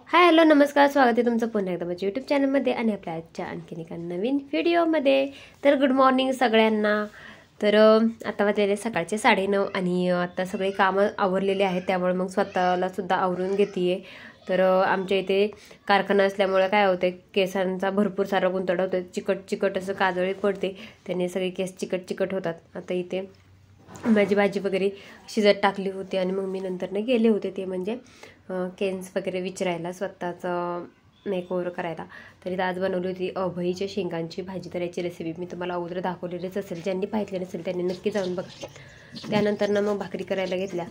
Hi hello नमस्कार, स्वागत आहे तुमचं पुन्हा एकदा माझ्या यूट्यूब चॅनलमध्ये आणि आपल्या आजच्या आणखीन एका नवीन व्हिडिओमध्ये. तर गुड मॉर्निंग सगळ्यांना. तर आता वाजलेले सकाळचे 9:30 आणि आता सगळे कामं आवरलेले आहेत, त्यामुळे मग स्वतःला सुद्धा आवरून घेते. तर आमच्या इथे कारखाना असल्यामुळे काय होते, केसांचा भरपूर सारा गुंतड होतो, चिकट चिकट असं काजळी पडते, त्याने सगळे केस चिकट चिकट होतात. आता इथे माझी भाजी वगैरे शिजत टाकली होती आणि मग मी नंतर गेले होते ते म्हणजे केन्स वगैरे विचारायला, स्वतःचं मेकओव्हर करायला. तरी आज बनवली होती अभईच्या शेंगांची भाजी. तर याची रेसिपी मी तुम्हाला अगोदर दाखवलेलीच असेल, ज्यांनी पाहिली नसेल त्यांनी नक्की जाऊन बघा. त्यानंतर मग भाकरी करायला घेतल्या,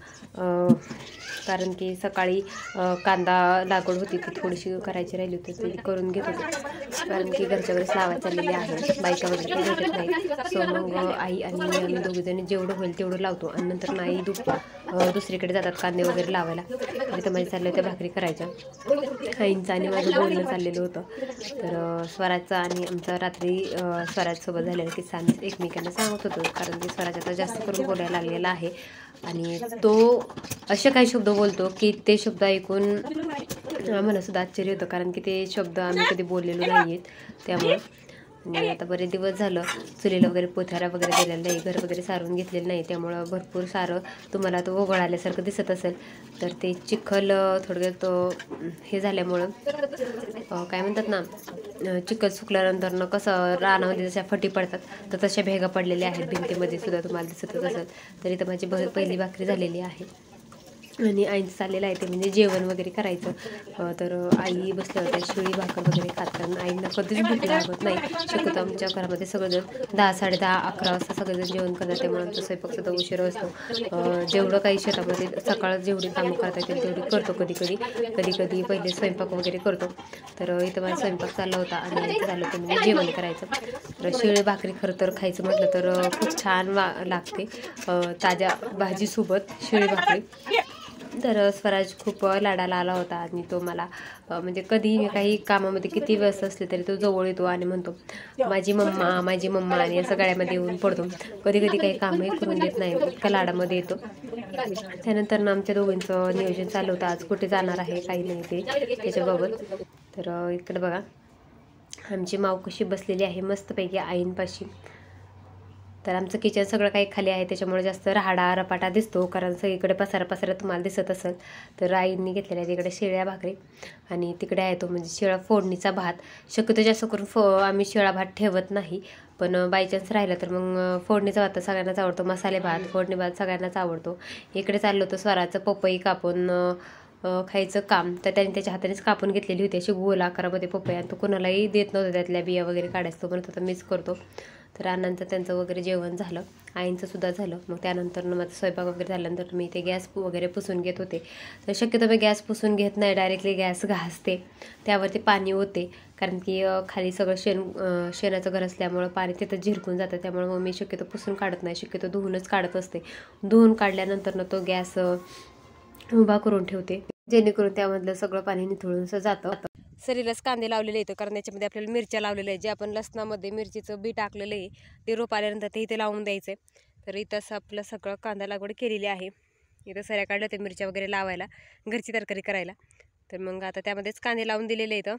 कारण की सकाळी कांदा लागवड होती ती थोडीशी करायची राहिली होती, ती करून घेत होते, कारण की घरच्या घरीच लावायला चाललेली आहे, बायका वगैरे काही भेटत नाही. सो मग आई आणि आम्ही दोघीजणी जेवढं होईल तेवढं लावतो आणि नंतर आई दुसरीकडे जातात कांदे वगैरे लावायला. आणि तर माझ्या चाललं त्या भाकरी करायच्या. आईंचं आणि माझं बोलणं चाललेलं होतं. तर स्वराजचं आणि आमचं रात्री स्वराजसोबत झालेलं किस्सा आम्ही एकमेकांना सांगत होतो, कारण की स्वराज आता जास्त करून बोलायला लागलेला आहे आणि तो असे काही शब्द बोलतो की ते शब्द ऐकून आम्हाला सुद्धा आश्चर्य होतं, कारण की ते शब्द आम्ही कधी बोललेलो नाही आहेत. त्यामुळे आणि आता बरेच दिवस झालं चुलीला वगैरे पोथ्यारा वगैरे दिलेलं नाही, घर वगैरे सारून घेतलेलं नाही, त्यामुळं भरपूर सारं तुम्हाला तो ओघळ आल्यासारखं दिसत असेल. तर ते चिखल थोडक्यात हे झाल्यामुळं काय म्हणतात ना, चिखल सुकल्यानंतर कसं रानामध्ये जशा फटी पडतात तर तशा भेगा पडलेल्या आहेत भिंतीमध्ये सुद्धा, तुम्हाला दिसतच असेल. तरी तर माझी पहिली भाकरी झालेली आहे आणि आईचं चाललेलं आहे ते म्हणजे जेवण वगैरे करायचं. तर आई बसल्या होत्या शिळी भाकर वगैरे खात, कारण आईंना कधीच भूक लागत नाही. शक्यतो आमच्या घरामध्ये सगळेजण 10, 10:30, 11 वाजता सगळेजण जेवण करतात, त्यामुळे आमचा स्वयंपाकसुद्धा उशीर असतो. जेवढं काही शेतामध्ये सकाळ जेवढी कामं करता येतील तेवढी करतो, कधी पहिले स्वयंपाक वगैरे करतो. तर इथं माझा स्वयंपाक चालला होता आणि आईचं चाललं होतं म्हणजे जेवण करायचं. तर शिळी भाकरी खरं तर खायचं म्हटलं तर खूप छान लागते ताज्या भाजीसोबत शिळी भाकरी. तर स्वराज खूप लाडाला आला होता आणि तो मला म्हणजे कधी काही कामामध्ये किती व्यस्त असले तरी तो जवळ येतो आणि म्हणतो माझी मम्मा आणि असं गळ्यामध्ये येऊन पडतो. कधी कधी काही कामही करून देत नाही, इतका लाडामध्ये येतो. त्यानंतर आमच्या दोघींचं नियोजन चालू होतं, आज कुठे जाणार आहे काही नाही ते त्याच्याबाबत. तर इकडे बघा आमची माव कशी बसलेली आहे मस्तपैकी आईंपाशी. तर आमचं किचन सगळं काही खाली आहे, त्याच्यामुळे जास्त राहाडा रपाटा दिसतो, कारण सगळीकडे पसारा तुम्हाला दिसत असेल. तर आईंनी घेतलेल्या आहे तिकडे शिळ्या भाकरी आणि तिकडे आहे तो म्हणजे शिळा फोडणीचा भात. शक्यतो जास्त करून आम्ही शिळा भात ठेवत नाही, पण बायचान्स राहिला तर मग फोडणीचा भात तर सगळ्यांनाच आवडतो, मसाले भात फोडणी भात सगळ्यांनाच आवडतो. इकडे चाललं होतं स्वराचं पपई कापून खायचं काम, तर त्याने त्याच्या हातानेच कापून घेतलेली होती अशी गोल आकारामध्ये पपई, आणि तो कोणालाही देत नव्हता त्यातल्या बिया वगैरे काढायचं, तो म्हणत होता मीच करतो. तर त्यानंतर त्यांचं वगैरे जेवण झालं, आईंचं सुद्धा झालं. मग त्यानंतर माझा स्वयंपाक वगैरे झाल्यानंतर मी ते गॅस वगैरे पुसून घेत होते. तर शक्यतो मी गॅस पुसून घेत नाही, डायरेक्टली गॅस घासते, त्यावरती पाणी होते, कारण की खाली सगळं शेणाचं घर असल्यामुळं पाणी तिथं झिरकून जातं, त्यामुळे मग मी शक्यतो पुसून काढत नाही, शक्यतो धुवूनच काढत असते. धुवून काढल्यानंतर तो गॅस उभा करून ठेवते, जेणेकरून त्यामधलं सगळं पाणी निथळून जातं. सरीलाच कांदे लावलेले आहेत, कारण याच्यामध्ये आपल्याला मिरच्या लावलेल्या आहेत, जे आपण लसणामध्ये मिरचीचं बी टाकलेलं आहे ते रोप आल्यानंतर ते इथे लावून द्यायचं आहे. तर इथं आपलं सगळं कांदा लागवड केलेली आहे. इथं सऱ्या काढल्या ते मिरच्या वगैरे लावायला, घरची तरकारी करायला. तर मग आता त्यामध्येच कांदे लावून दिलेले आहेत,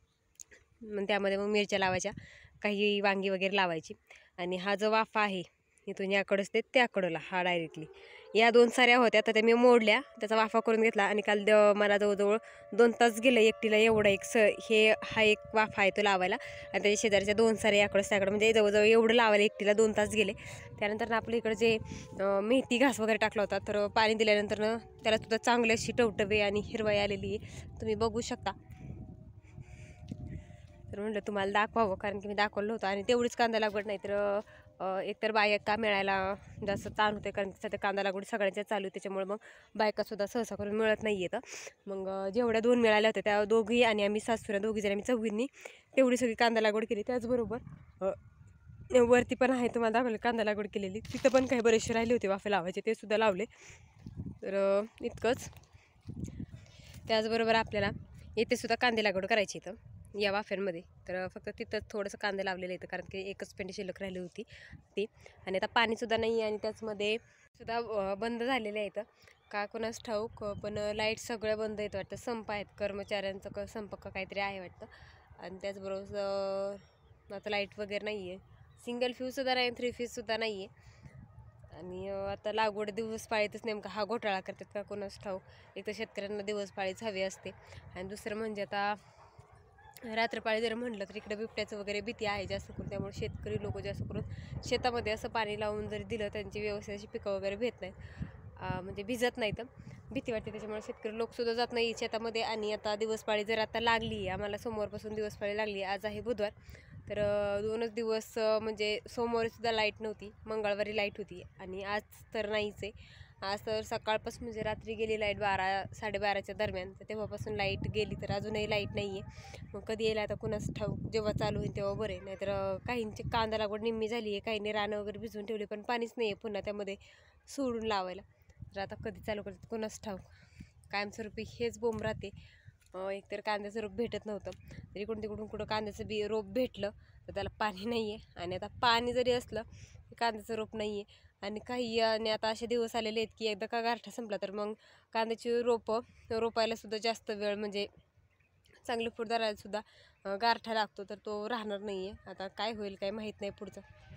मग त्यामध्ये मग मिरच्या लावायच्या, काही वांगी वगैरे लावायची. आणि हा जो वाफा आहे इथून याकडंच ते त्याकडला हा डायरेक्टली या 2 साऱ्या होत्या, तर त्या मी मोडल्या, त्याचा वाफा करून घेतला आणि काल मला जवळजवळ 2 तास गेलं एकटीला एवढा हा एक वाफा आहे तो लावायला, आणि त्याच्या शेजारच्या 2 साऱ्या याकडंच त्याकडं, म्हणजे जवळजवळ एवढं लावायला एकटीला 2 तास गेले. त्यानंतर आपलं इकडं जे मेथी घास वगैरे टाकला होता, तर पाणी दिल्यानंतर त्याला सुद्धा चांगली अशी टवटवे आणि हिरवाई आलेली आहे, तुम्ही बघू शकता. तर म्हटलं तुम्हाला दाखवावं, कारण की मी दाखवलं होतं. आणि तेवढीच कांदा लागवड नाही तर एकतर बायका मिळायला जास्त ताण होते, कारण सध्या कांदा लागवड सगळ्यांच्या चालू आहे, त्याच्यामुळे मग बायकासुद्धा सहसा करून मिळत नाही येतं. मग जेवढ्या 2 मिळाल्या होत्या त्या दोघी आणि आम्ही सासूऱ्या दोघीजणी आम्ही चौघींनी तेवढी सगळी कांदा लागवड केली. त्याचबरोबर वरती पण आहे तुम्हाला दाखवलं कांदा लागवड केलेली, तिथं पण काही बरेचसे राहिले होते वाफे लावायचे, ते सुद्धा लावले. तर इतकंच. त्याचबरोबर आपल्याला इथे सुद्धा कांदे लागवड करायची. इथं या वाफ्यांमध्ये. तर फक्त तिथंच थोडंसं कांदे लावलेलं आहे कारण की एकच पेंडी शिल्लक राहिली होती ती. आणि आता पाणीसुद्धा नाही आहे आणि त्याचमध्ये सुद्धा बंद झालेले आहेत का कोणास ठाऊक. पण लाईट सगळं बंद येतं वाटतं. संप आहेत कर्मचाऱ्यांचं संप काहीतरी आहे वाटतं. आणि त्याचबरोबर आता लाईट वगैरे नाही आहे. सिंगल फ्यूजसुद्धा नाही, 3 फ्यूजसुद्धा नाही आहे. आणि आता लागवड दिवस पाळीतच नेमका हा घोटाळा करतात का कोणास ठाऊक. एक तर शेतकऱ्यांना दिवस पाळीच हवी असते आणि दुसरं म्हणजे आता रात्रपाळी जर म्हटलं तर इकडे बिबट्याचं वगैरे भीती आहे जास्त करून. त्यामुळे शेतकरी लोक जास्त करून शेतामध्ये असं पाणी लावून जरी दिलं त्यांची व्यवस्थित अशी पिकं वगैरे भेट नाहीत, म्हणजे भिजत नाही तर भीती वाटते. त्याच्यामुळे शेतकरी लोकसुद्धा जात नाही शेतामध्ये. आणि आता दिवसपाळी जर आता लागली आहे, आम्हाला सोमवारपासून दिवसपाळी लागली आहे. आज आहे बुधवार, तर 2च दिवस म्हणजे सोमवारीसुद्धा लाईट नव्हती, मंगळवारी लाईट होती आणि आज तर नाहीच आहे. आज तर सकाळपासून म्हणजे रात्री गेली लाईट 12-12:30च्या दरम्यान, तर तेव्हापासून लाईट गेली तर अजूनही लाईट नाही आहे. मग कधी येईल आता कुणास ठाऊक. जेव्हा चालू होईल तेव्हा बरे. नाहीतर काहींची कांदा लागवड निम्मी झाली आहे, काहींनी रानं वगैरे भिजवून ठेवली पण पाणीच नाही आहे पुन्हा त्यामध्ये सोडून लावायला. तर आता कधी चालू करतात कुणास ठाऊक. कायमस्वरूपी हेच बोंब राहते. एकतर कांद्याचं रोप भेटत नव्हतं, तर इकडून तिकडून कुठं कांद्याचं रोप भेटलं तर त्याला पाणी नाही आहे. आणि आता पाणी जरी असलं कांद्याचं रोप नाही आहे. आणि काही आणि आता असे दिवस आलेले आहेत की एकदा का गारठा संपला तर मग कांद्याची रोपायलासुद्धा जास्त वेळ म्हणजे चांगलं फूट धरायलासुद्धा गारठा लागतो, तर तो राहणार नाही आहे. आता काय होईल काय माहीत नाही पुढचं.